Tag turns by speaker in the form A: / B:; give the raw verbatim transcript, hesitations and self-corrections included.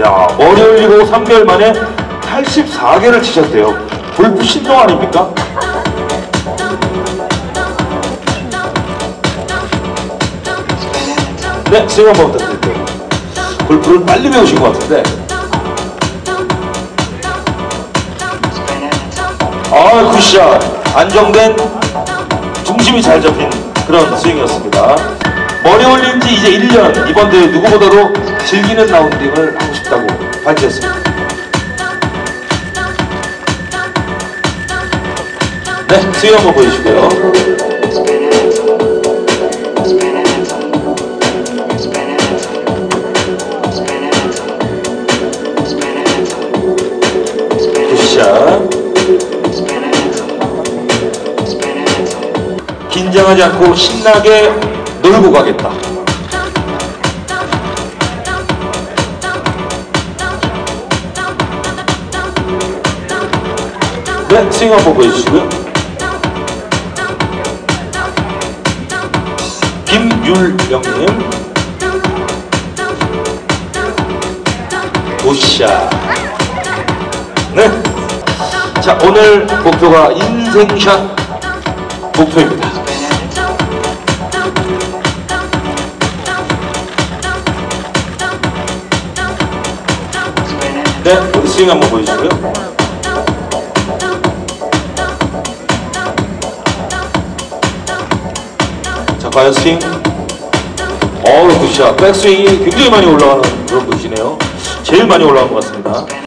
A: 야, 머리 올리고 삼 개월 만에 팔십사 개를 치셨대요. 골프 신동 아닙니까? 네, 스윙 한번 부탁드릴게요. 골프를 빨리 배우신 것 같은데. 아, 굿샷. 안정된, 중심이 잘 잡힌 그런 스윙이었습니다. 머리 올린 지 이제 일 년, 이번 대회 누구보다도 즐기는 라운딩을 하고 싶다고 발표했습니다. 네, 스윙 한번 보여주시고요. 굿샷. 긴장하지 않고 신나게 놀고 가겠다. 네, 스윙 한번 보여주시고요. 김율영님. 굿샷. 네. 자, 오늘 목표가 인생샷 목표입니다. 네, 우리 스윙 한번 보여주시고요. 자, 과연 스윙. 어우, 굿샷. 백스윙이 굉장히 많이 올라가는 그런 분이시네요. 제일 많이 올라간 것 같습니다.